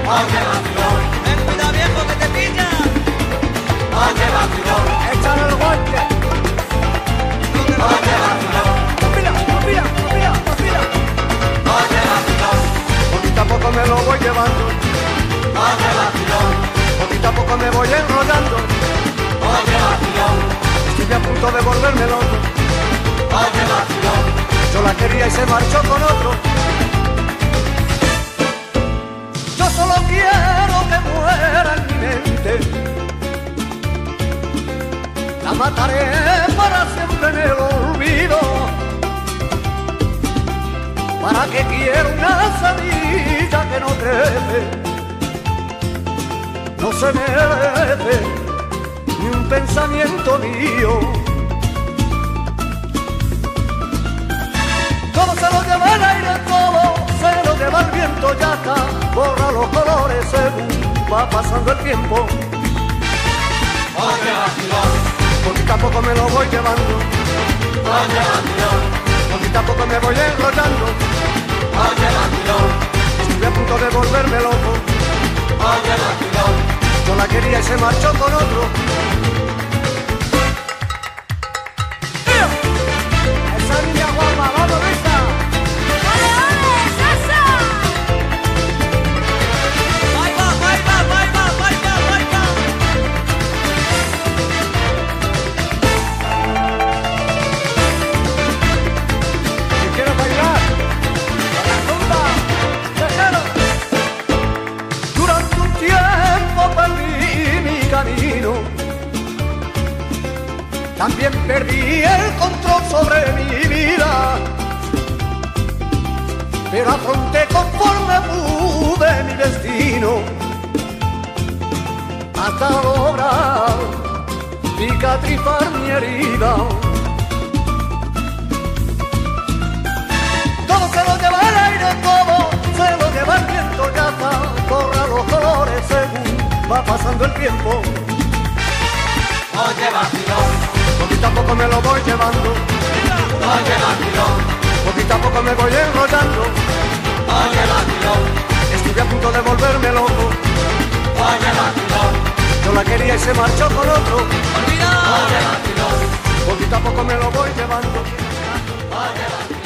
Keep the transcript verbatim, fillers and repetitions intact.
Oye, vacilón. Ten cuidado, viejo, que te pilla. Oye, vacilón. Échale el guante. Oye, vacilón. Confila, confila, confila, confila. Oye, vacilón. Poquito a poco me lo voy llevando. Oye, vacilón. Poquito a poco me voy enrollando. Oye, vacilón. Estoy a punto de volverme loco. Oye, vacilón. Yo la quería y se marchó con otro. Yo solo quiero que muera en mi mente. La mataré para siempre en el olvido. ¿Para qué quiero una semilla que no crece? No se merece ni un pensamiento mío. Todo se lo lleva el aire, todo se lo lleva el viento, ya está, borra los colores según va pasando el tiempo. Oye, vacilón. Poquito a poco me lo voy llevando, Oye, vacilón. poquito a poco me voy enrollando. Oye, vacilón. Estoy a punto de volverme loco. Oye, vacilón. Yo la quería y se marchó con otro. Esa niña guapa, vamos, Luisa. ¡Ole, ole, Sasa! Ahí va, ahí va, ahí va, ahí va, ahí va. Si quieres bailar, a la rumba, déjalo. Durante un tiempo perdí mi camino. También perdí el control sobre mi vida. Pero afronté conforme pude mi destino. Hasta lograr cicatrizar mi herida. Todo se lo lleva el aire, todo se lo lleva el viento, ya está, borra los colores según va pasando el tiempo. Oye, vacilón. Poquito a poco me lo voy llevando, Oye, vacilón. poquito a poco me voy enrollando. Oye, vacilón. Estuve a punto de volverme loco, Oye, vacilón. yo la quería y se marchó con otro. Olvida. Oye, vacilón. Poquito a poco me lo voy llevando. Oye, vacilón.